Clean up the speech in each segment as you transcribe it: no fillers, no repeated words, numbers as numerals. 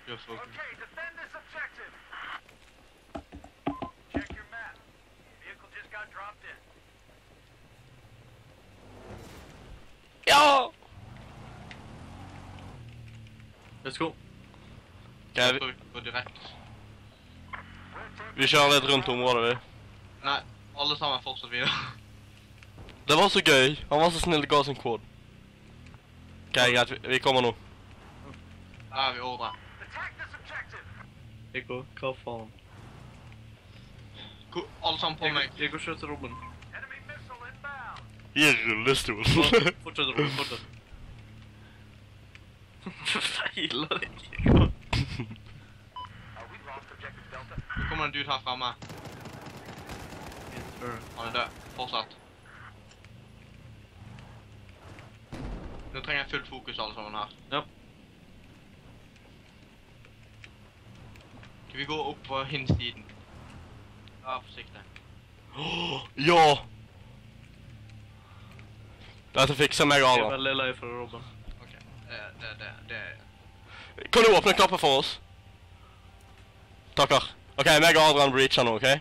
You're fucking. Okay, defend this objective. Check your map. Vehicle just got dropped in. Ja! Let's go. Okay, Gå direkt. vi kjører litt rundt området, vi. Nei, alle sammen fortsatt videre. Det var så gøy. Han var så snill og ga oss en kode. Ok, greit, vi kommer nå. Der er vi ordre. Attack this objective. Eko, hva faen? Alle sammen på meg. Eko, kjør til Robin. Enemy missile inbound. I rullestol. Fortsett, Robin, fortsett. Feiler det, Eko. We lost objective Delta. Det kommer en dude her fremme. Han er død. Fortsett. Nå trenger jeg fullt fokus alle sammen her. Ja. Skal vi gå opp på hinsiden? Vær forsiktig. Ja! Dette fikser meg, Jeg er Adrian. veldig lei for Robin. Ok, det Kan du åpne knappen for oss? Takker. Ok, meg og Adrian breacher nå, ok?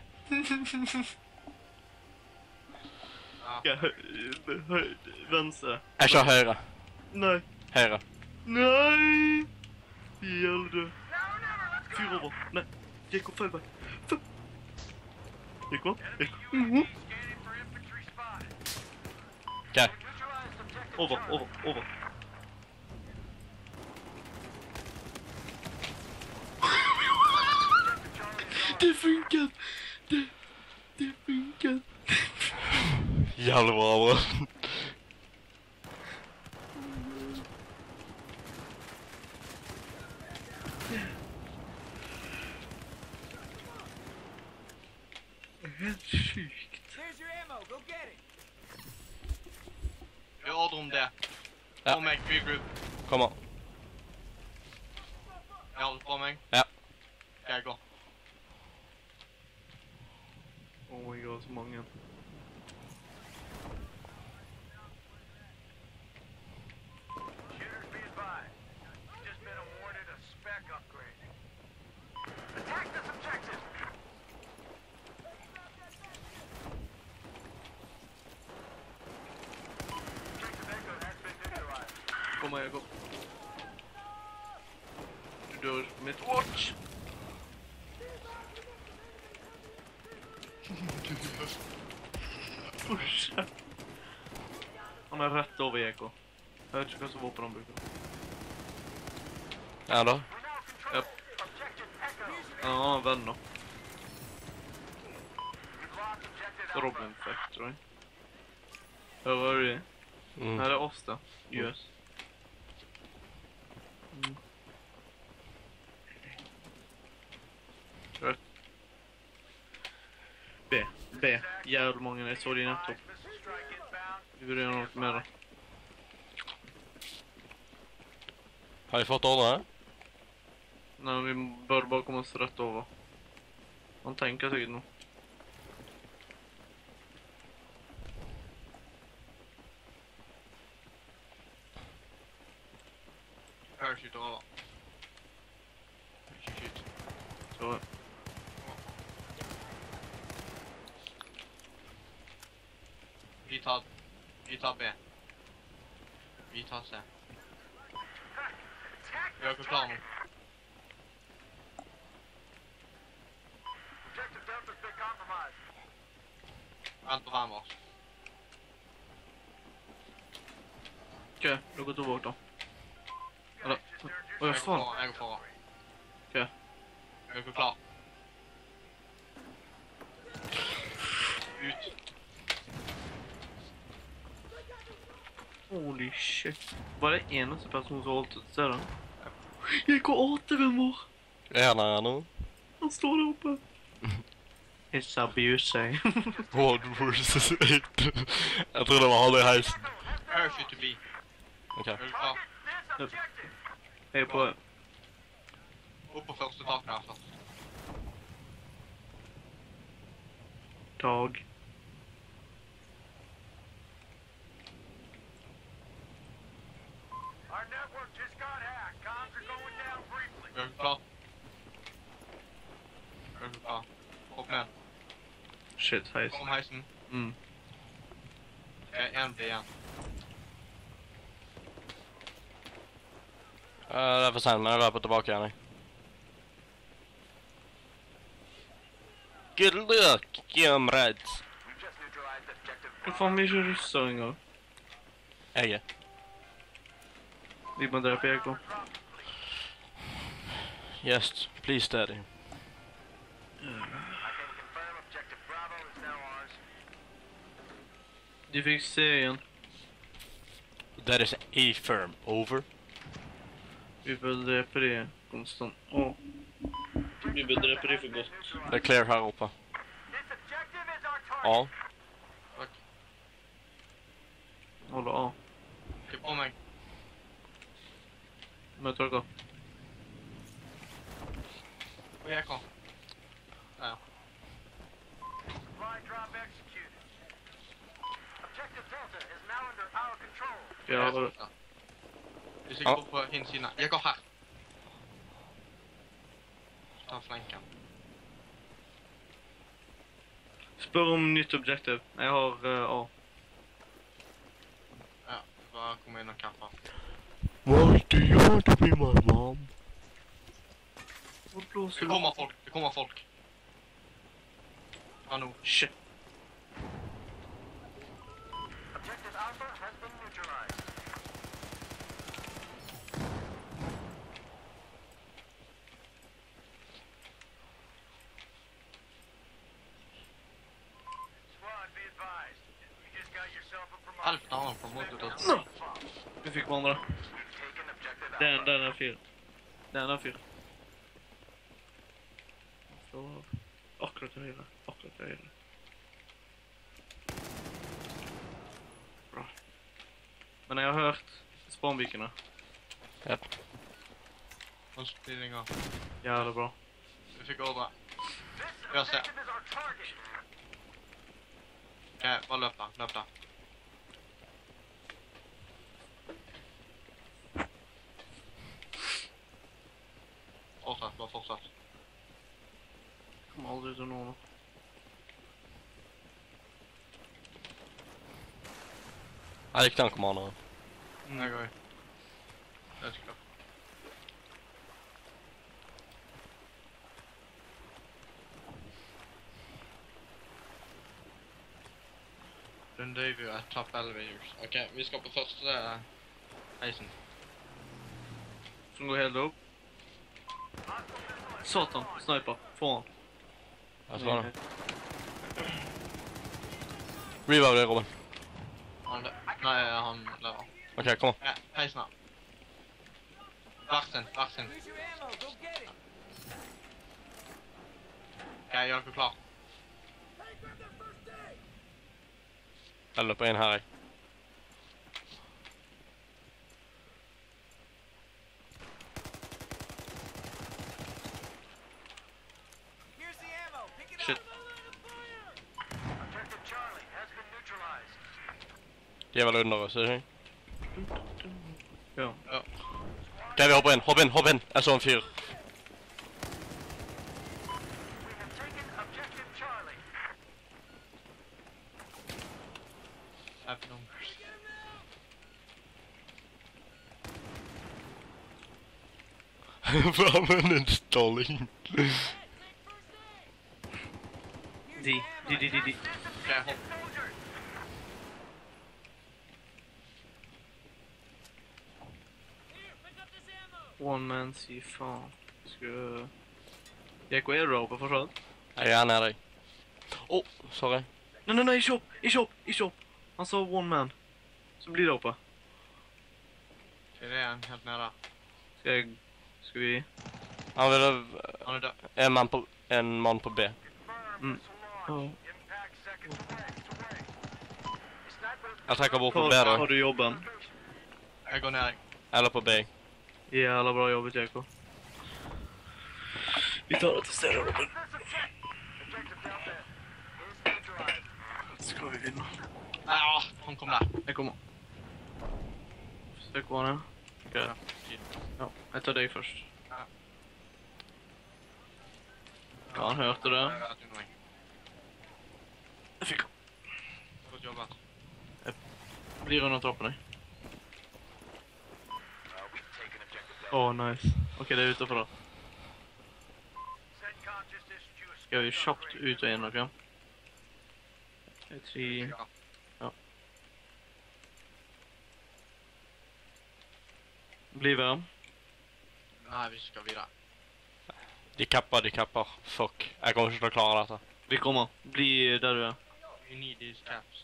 Ja, venstre. Jeg kjører høyre. Nei. Høyre. Nei! Hjelpe. Fyr over. Nei. Eko, feil vei. Eko? Eko. Scanning for infantry spotted. Ok. Neutralized objective. Over, over, over. Det funket! Det funket! Jævlig bra, bro. Helt sykt. Here's your ammo. Go get it. Vi ordrer om det. Ja. På meg, regroup. Kom an. Er alle på meg? Ja. Jeg går. Oh my god, så mange. Shooters be advised. You've just been awarded a spec upgrade. Attack this objective. Objective Echo has been neutralized. Kom her, Eko. Du dør med et watch. Fortsett. Han er rett over Eko. Jeg vet ikke hva som våpen han bruker. Ja da. We now control objective Echo. Ja, han har en venn da. We've lost objective Robin Alpha. fikk, tror jeg. Hører du det? Mm. Nei, det er oss da. US. Kjør. B. B. Jævlig mange, jeg så de nettopp. Missile strike inbound. Vi burde gjøre noe med det. Har vi fått ordre? Nei, vi bør bare komme oss rett over. Han tenker sikkert noe. Parachute over. Ikke skyt. Så, Vi tar B. Vi tar C. Attack Vi er ikke klar nå. Objective Delta's been compromised. Vent på hvem av oss. ok, da går til vårt da. Eller, Just earned åja your Jeg går faen. foran, jeg går foran. Ok, Jeg er ikke klar. Ut. holy shit. Var det eneste person som holdt ut stedet? Jeg går återen vår! Er han her nå? Han står der oppe. It's abusing. What versus 8? Jeg tror det var halv i heisen. Parachute to B. Ok. Er du klar? This objective. Jeg er på... Opp på første taket her først. Dag. Our network just got hacked. Comms are going down briefly. Gjør du klar? Gjør du klar? Hopp ned. Shit, heis. Kom heisen. Mm. En blir igjen. Det er for sent, men jeg løper tilbake igjen, jeg. Good luck, comrades. We've just neutralized objective Hva faen, vi er ikke russer engang. Jeg er. Vi må drepe Eko. Yes, please daddy. I can confirm objective Bravo is now ours. De fikk se igjen. That is a firm. Over. Vi bør drepe de konstant. Åh. Vi bør drepe de for godt. Det er clear her oppe. This objective is our target. All. Holde av. Ikke på meg. Møt dere. Og jeg kan. Ja. Supply drop executed. Objective Delta is now under our control. Ja, bare... Hvis jeg går på hin siden. Jeg går her. Ta flanken. Spør om nytt objektiv. Jeg har A. Ja, bare kom inn og kappa. Why do you want to be my mom? Hvor blåser Det du? kommer folk, det kommer folk. Ja, nå. Shit. Objective Alpha has been neutralized. Squad, be advised. You just got yourself a promotion. Helvete, han har promotet oss. Nå! Vi fikk hverandre. Taken objective Den er fyr. Den er fyr. Står akkurat til høyre. Akkurat til høyre. Bra. Men jeg har hørt spawnvikene. Yep. Konspiringer. Ja, det er bra. Vi fikk ordre. This Ja, se. objective is our target. Ok, bare løp da, løp da. Fortsett, bare fortsett. Kommer aldri til noe nå. Jeg likte den kommanderen. Jeg går. Det er klart. Rendezvous er top elevators. Ok, vi skal på første heisen. Som går helt opp. Satan, sniper. Foran. Jeg tror det. Revive det, Robin. Han nei, han lever. Ok, kom an. Ja, heisen her. Versen, versen. Ok, gjør dere klar. Jeg løper inn her, jeg. Shit. Objective Charlie has been neutralized. De er vel under oss, ikke? Ja. Ok, vi hopper inn, hopp inn. Jeg så en fyr. We have taken objective Charlie. Seven numbers. Hva med installing? De. Ok, hopp. One man, si faen. Skal... Jekko, er du der oppe fortsatt? Jeg er nede, jeg. Åh, sorry. Nei, ikke opp! Ikke opp! Ikke opp! Han sa one man. Så blir det oppe. Det er en helt nede der. Skal vi... Han ville... Han er død. En mann på B. Mm. Oh. Impact seconds away. Sniper Jeg trekker bort på B, Har da. du jobben? Jeg går ned, jeg. Eller på B. Jævla bra jobbet, Jekko. Vi tar det til stedet, Robin. objective Delta is neutralized. Skal vi vinne? Ah, han kom der. Jeg kommer. Stikk på han, ja. Ok. Ja, jeg tar deg først. Ja, han hørte det. Jeg vet ikke noe. Jeg fikk Godt jobbet. blir under trappen, jeg. Åh, nice. Ok, det er utenfor da. CENTCOM just issued you a Skal vi kjapt ut og inn, ok? Jeg tror... Ja. Ja. Blir vi her? Nei, vi skal videre. De kapper. Fuck. Jeg kommer ikke til å klare dette. Vi kommer. Bli der du er. We need these caps.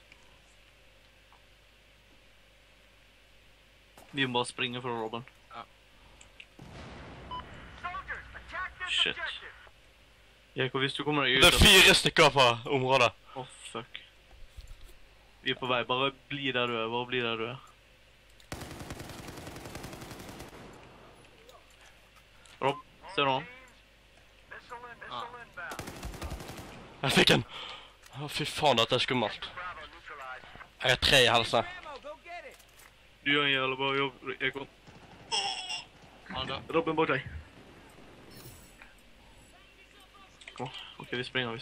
Vi må bare springe fra Robin. soldiers. Attack this Shit. objective. Jakob, hvis du kommer deg ut... Det er 4 stykker på området. Åh, fuck. Vi er på vei. Bare bli der du er. Bare bli der du er. Rob, ser du han? Missile Ah. inbound. Jeg fikk en. Å, fy faen, dette er skummelt. Bravo neutralized. Jeg har 3 i helse. Du gjør en jævla bra jobb, Jakob. Ha det. Robin, bak deg. Kom, ok, vi springer.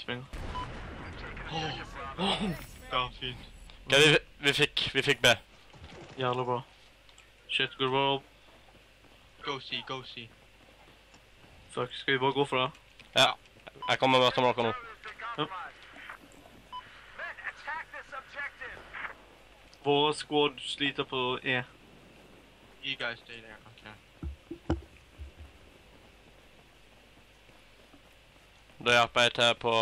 Ja, fint. Ok, vi fikk B. Jævla bra. Shit, går det bra, Rob? Go see. Fuck, skal vi bare gå for det? Ja. Jeg kommer og møter med dere nå. Men attack this objective. Våre squad sliter på E. You guys stay there, okay. Da hjelper jeg til på...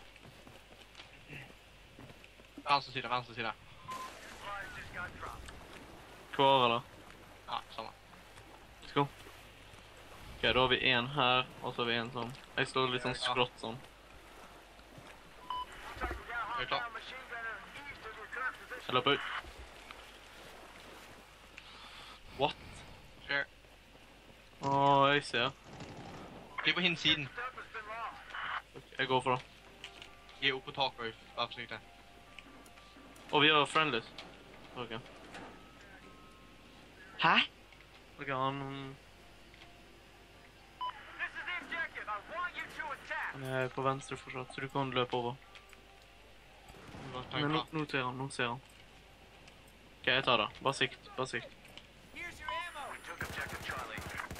Venstre side. Supplies just got dropped. Klar, eller? Ja, samme. Let's go. Ok, da har vi en her, og så har vi en sånn. Jeg står litt sånn skrått sånn. Taking down Hey, top. hostile machine gunner east of your current position. Jeg løper ut. What? Kjør. Åh, jeg ser. Bli på hin siden. Step has been lost. Ok, jeg går for det. Jeg er oppe på taket, bare forsiktig. Og vi har friendlies. Ok. Hæ? Ok, han... This is the objective. I want you to attack. Han er på venstre fortsatt, så du kan løpe over. Men nå ser han. Ok, jeg tar det. Bare sikt. We took objective Charlie.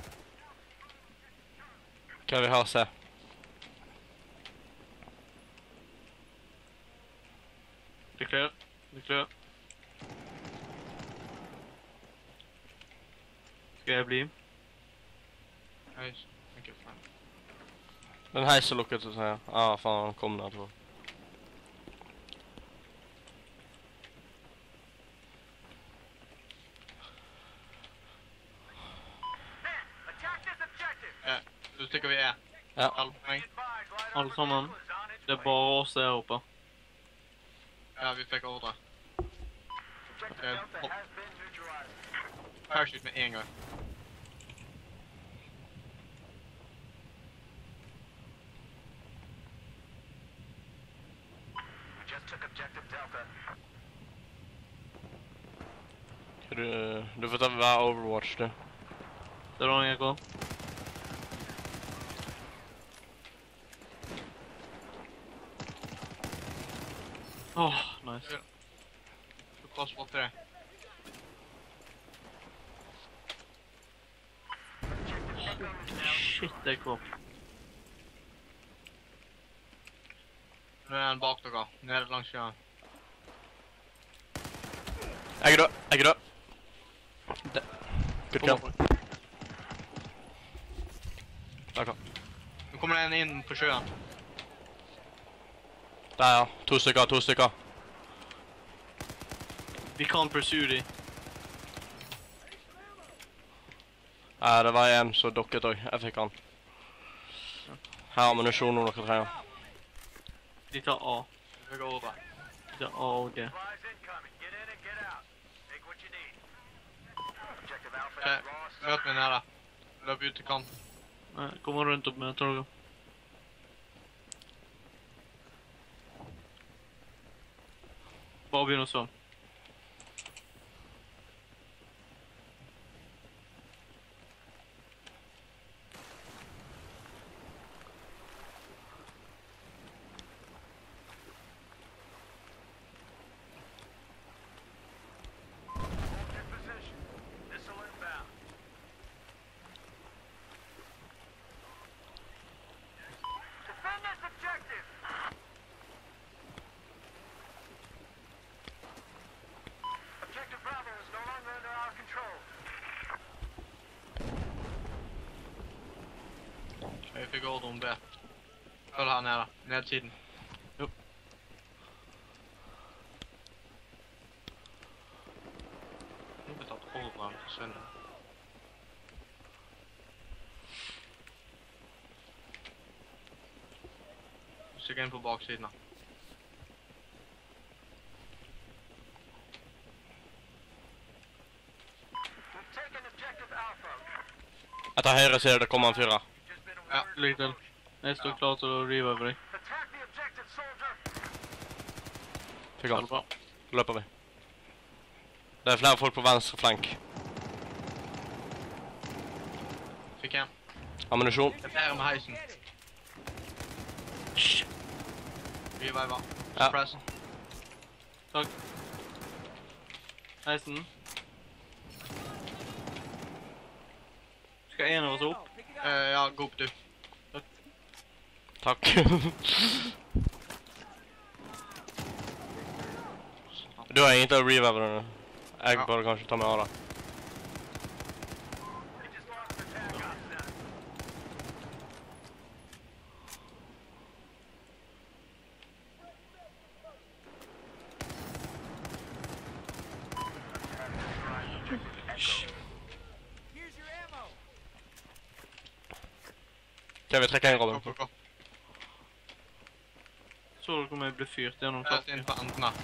Hva vi har å se? Det er clear. Skal jeg bli? Nice. Thank you, friend. Den heis er lukket, så sier jeg. Ah, faen, han kom der, tror jeg. Attack this objective. Ja, så stikker vi E. Ja. Halv poeng. Advise, light Alle armor sammen. vehicle is on its Det er way. bare oss der oppe. Ja, vi fikk ordre. Objective Delta has been neutralized. Parachute med en gang. We just took objective Delta. Du får ta hver Overwatch, du. Det er da jeg går. Åh, nice. Så pass på det. Shit, jeg kom. Nå er han bak dere. Nede langs sjøen. Jeg er død. Good kill. Takk. Nå kommer det en inn på sjøen. Der, ja. 2 stykker. Vi kan pursue de. Ja, det var en som dukket også. Jeg fikk han. Her har ammunisjon om dere trenger. De tar A. Vi går ordre. De tar A og G. Supplies incoming. Get in and get out. Take what you need. Objective Alpha Okay. is lost. Møt meg nede. Løp ut til kant. Nei, kommer rundt opp med toget. Bare begynn å svømme. Jeg fikk ordre om B. Følg her nede. Nedsiden. Jo. Nå blir tatt ordre av forsvinner. Stikk inn på baksiden da. We've taken objective Alpha. Etter høyre side det kommer en fyrer. Just been Ja, awarded ligg til. promotion. Jeg står klar til å revive deg. Attack the objective, soldier. Fikk Ha han. det bra. Løper vi. Det er flere folk på venstre flank. fikk en. Ammunisjon. Det er flere med heisen. Reviver. Ja. Suppress. Takk. Heisen. Skal en av oss opp? Ja, gå opp du. Takk. Du har ingenting å revive den. Jeg Ja. bør kanskje ta meg av det. They just lost their tag on that. Ok, vi trekker inn Robin. Gå. Så dere om jeg ble fyrt gjennom Helt taket? inn på enden her.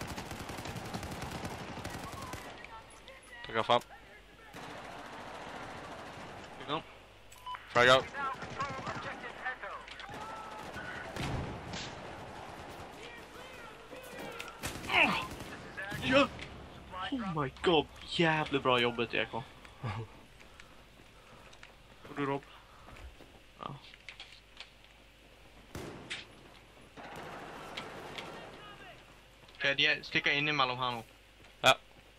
Trekker frem. Fikk han? Frag out. Now control objective Echo. Ja! Oh my god, jævlig bra jobbet, JK. Får du Rob? Ja. Ok, de stikker innimellom her nå. Ja.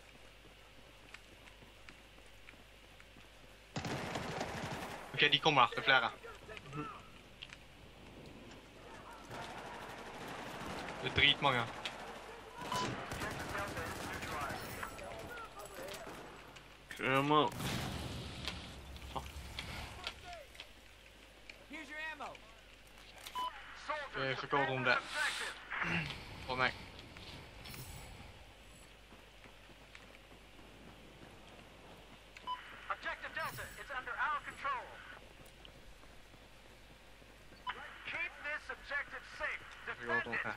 Ok, de kommer der. Det er flere. Det er dritmange. Krømmer. Jeg fikk ordre om det. For meg. Objective Delta is under our control. Keep this objective safe. Jeg fikk Defend ordre om it. det.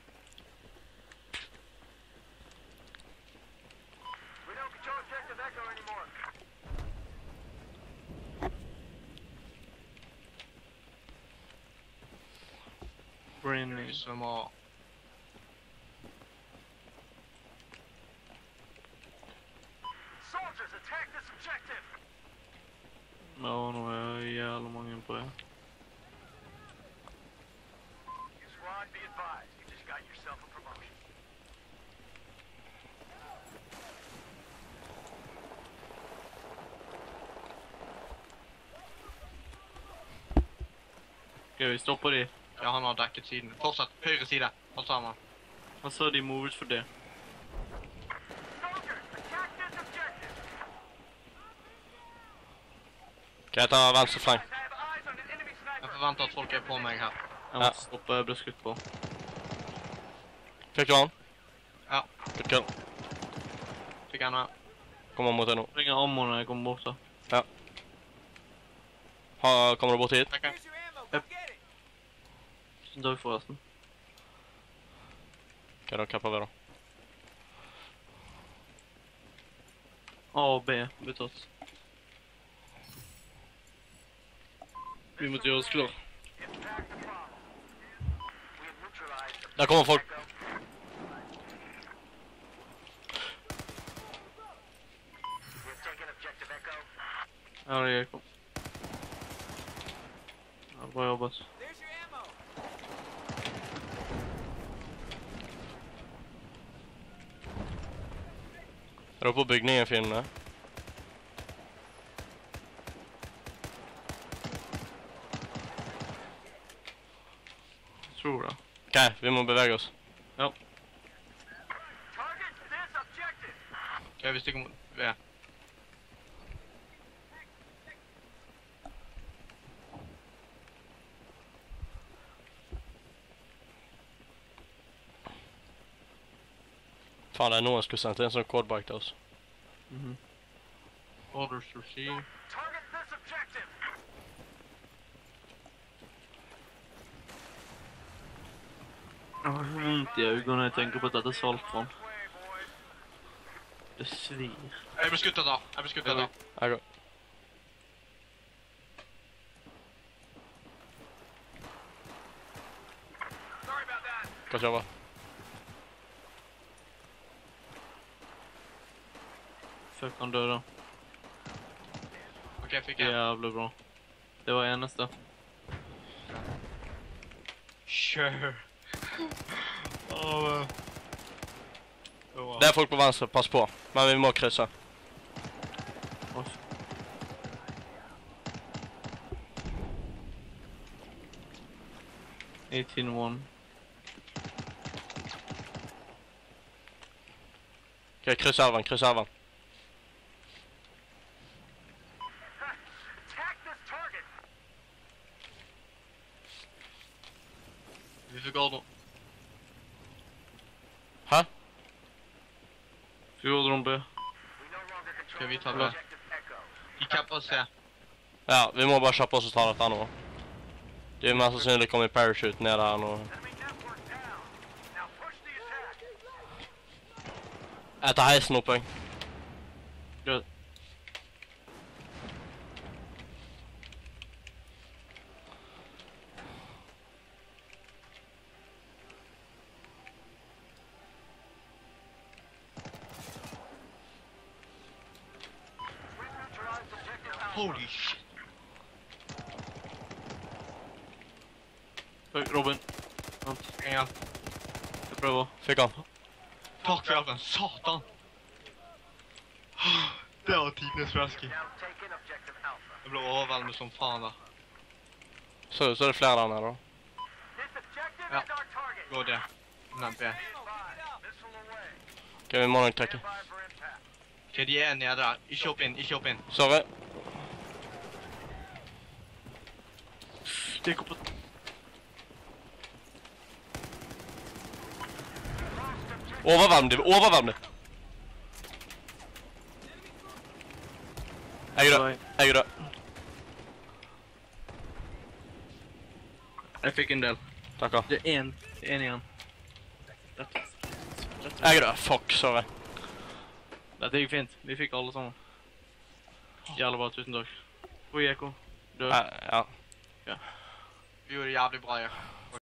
We don't control objective Echo anymore. Braining. Vi svømmer. Soldiers, attack this objective. Ja, nå er jeg jævla mange på det. Your squad, be advised. You just got yourself a promotion. Skal vi stoppe de? Ja, han har dekket siden. Fortsett. Høyre side. Alt sammen. Han sa de movet for det. Soldiers, attack this objective. Ok, jeg tar venstre flank. I have eyes on an enemy Jeg sniper. forventer at folk er på meg her. Jeg måtte stoppe, jeg ble skutt på. Fikk du han? Ja. Good kill. Fikk en her. Kommer mot deg nå. Ringer ammo når jeg kommer bort da. Kommer du bort hit? Trekker. Tusen takk forresten. Ok, da kapper vi da. A og B blir tatt. Vi måtte gjøre oss klar. Impact the problem. We have neutralized Der kommer folk. Echo. We have taken objective Echo. Her er jeg kom. Ja, bra jobbet. Er du på bygningen, fiendene? Jeg tror det. Ok, vi må bevege oss. Target this objective. Ok, vi stikker mot V. Faen, det er noen skulle sendt en sånn codebike til oss. Orders received. Target this objective. Jeg har vondt i øynene når jeg tenker på at dette er saltvann. Way, boys. Det svir. Jeg ble skutt da. Jeg ble skutt da. Jeg går. Sorry about that. Godt jobba. Fuck, han døde. Ok, fikk jeg. Jævlig bra. Det var eneste. Sure. Det er folk på venstre, pass på. Men vi må krysse. Oi. $18-1. Ok, kryss elven, kryss elven. Attack this target. Vi fikk ordre. Hæ? Fjordrumpe. We no longer control vi ta det? objective Echo. De capper oss her. Ja, vi må bare kjappe oss og ta dette nå. De er mest sannsynlig kommet i parachute ned her nå. Enemy network down. Now push the attack. Etter heisen oppe, jeg. Good. We neutralized objective Alpha. Holy shit. Fuck, Robin. Vent, En gang. jeg prøver. Fikk han. Takk for hjelpen. Satan. Det var tidenes flaske. Now take in objective Alpha. Jeg ble overveldet som faen da. Så er det flere der nede da. This objective Ja. is our target. Gå det. Nevnt det. Missile away. Ok, vi må nok trekke. Standby for impact. Ok, de er nede der. Ikke opp inn, ikke opp inn. Sorry. Stikk opp på... Overvelm dem, overvelm dem. Jeg er død, jeg er død. Jeg fikk en del. Takker. Det er en igjen. Jeg er død, fuck, sorry. Dette gikk fint. Vi fikk alle sammen. Jævlig bra, tusen takk. Hvor gikk hun? Død. Ja. Vi gjorde det jævlig bra, ja.